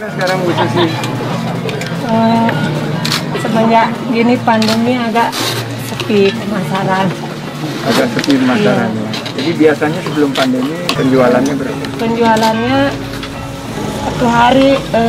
Sekarang Bu Susi, semenjak gini pandemi agak sepi pemasaran. Agak sepi pemasarannya. Jadi biasanya sebelum pandemi penjualannya berapa? Penjualannya satu hari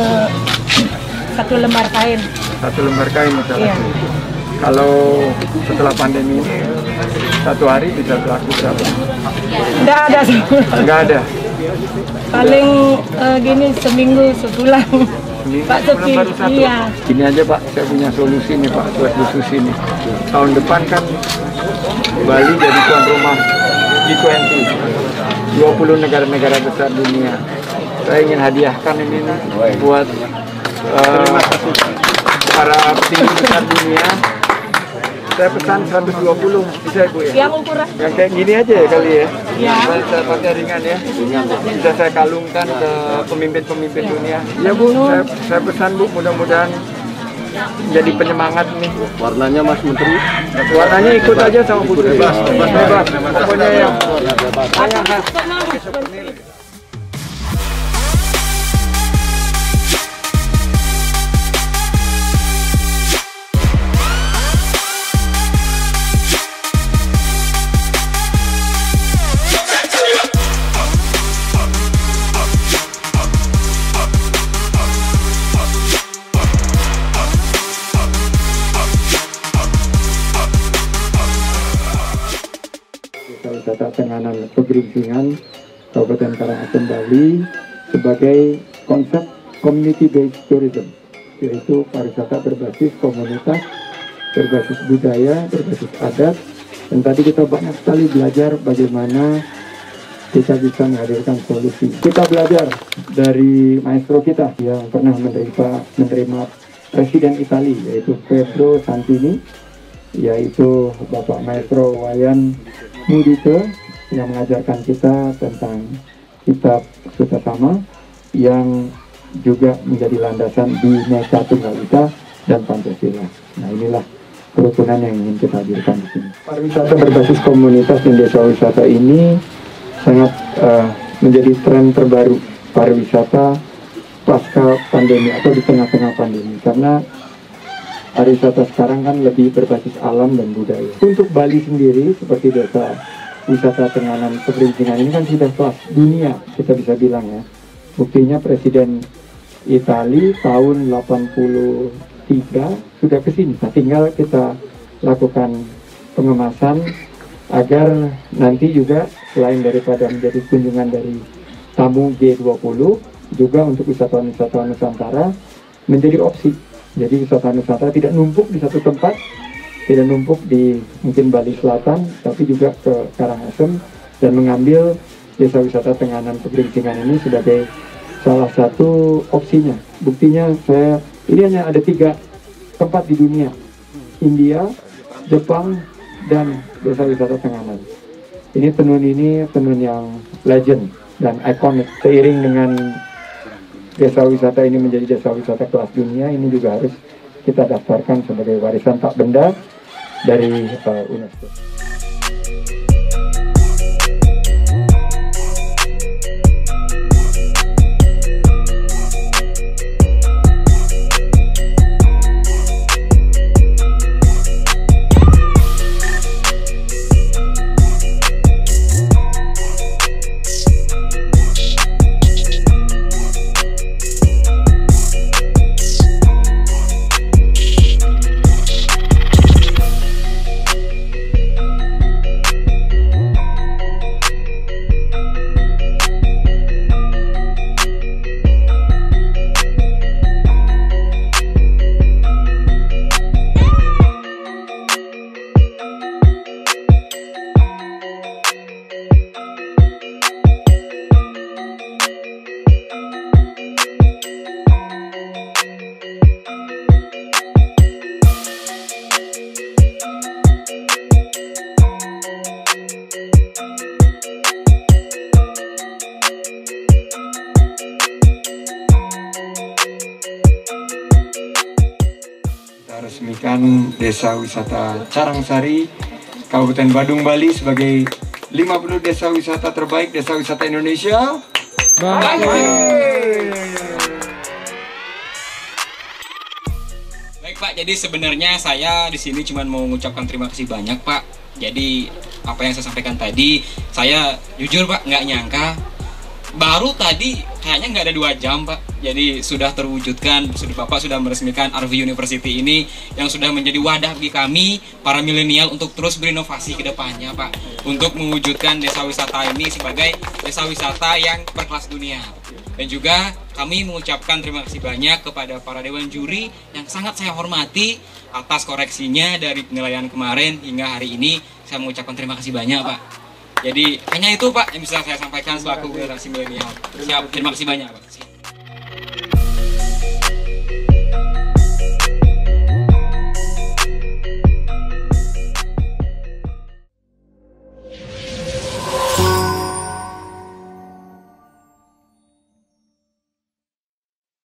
1 lembar kain. 1 lembar kain misalnya. Iya. Kalau setelah pandemi ini 1 hari bisa laku berapa? Nggak ada semua. Nggak ada. Paling gini seminggu sebulan. Pak sepi. Baru satu. Iya. Gini aja Pak, saya punya solusi nih Pak buat Bu Susi nih. Tahun depan kan Bali jadi tuan rumah G20, 20 negara-negara besar dunia. Saya ingin hadiahkan ini nih buat para petinggi besar dunia. Saya pesan 120, bisa Bu ya? Yang ukuran. Yang kayak gini aja ya kali ya? Iya. Saya pakai ringan ya. Bisa saya kalungkan ke pemimpin-pemimpin dunia. Ya Bu, saya pesan Bu, mudah-mudahan jadi penyemangat nih. Warnanya Mas Menteri? Warnanya ikut aja sama Bu Susi. Bebas. Pokoknya yang wisata Tenganan Pegeringsingan Kabupaten Karangasem Bali sebagai konsep community based tourism, yaitu pariwisata berbasis komunitas, berbasis budaya, berbasis adat. Dan tadi kita banyak sekali belajar bagaimana kita bisa menghadirkan solusi. Kita belajar dari maestro kita yang pernah menerima Presiden Italia, yaitu Pedro Santini, yaitu Bapak Maestro Wayan Mudite, yang mengajarkan kita tentang kitab Sutasama yang juga menjadi landasan Bhinneka Tunggal Ika dan Pancasila. Nah, inilah kerukunan yang ingin kita hadirkan di sini. Pariwisata berbasis komunitas dan desa wisata ini sangat menjadi tren terbaru pariwisata pasca pandemi atau di tengah-tengah pandemi, karena pariwisata sekarang kan lebih berbasis alam dan budaya. Untuk Bali sendiri, seperti desa wisata Tenganan Pegeringsingan ini kan sudah kelas dunia, kita bisa bilang ya. Buktinya Presiden Italia tahun 83 sudah ke sini. Nah, tinggal kita lakukan pengemasan agar nanti juga selain daripada menjadi kunjungan dari tamu G20, juga untuk wisatawan-wisatawan Nusantara menjadi opsi. Jadi wisata Nusantara tidak numpuk di satu tempat, tidak numpuk di mungkin Bali Selatan, tapi juga ke Karangasem dan mengambil desa wisata Tenganan Pegeringsingan ini sebagai salah satu opsinya. Buktinya ini hanya ada 3 tempat di dunia: India, Jepang, dan desa wisata Tenganan. Ini tenun yang legend dan ikonik. Seiring dengan desa wisata ini menjadi desa wisata kelas dunia, ini juga harus kita daftarkan sebagai warisan tak benda dari UNESCO. Resmikan Desa Wisata Carangsari, Kabupaten Badung, Bali sebagai 50 desa wisata terbaik desa wisata Indonesia. Pak, jadi sebenarnya saya di sini cuma mau mengucapkan terima kasih banyak Pak. Jadi apa yang saya sampaikan tadi, saya jujur Pak nggak nyangka. Baru tadi kayaknya nggak ada 2 jam Pak, jadi sudah terwujudkan, Bapak sudah meresmikan Arvi University ini yang sudah menjadi wadah bagi kami para milenial untuk terus berinovasi ke depannya Pak, untuk mewujudkan desa wisata ini sebagai desa wisata yang berkelas dunia. Dan juga kami mengucapkan terima kasih banyak kepada para dewan juri yang sangat saya hormati atas koreksinya dari penilaian kemarin hingga hari ini. Saya mengucapkan terima kasih banyak Pak. Jadi hanya itu Pak yang bisa saya sampaikan selaku generasi milenial. Siap, terima kasih banyak Pak.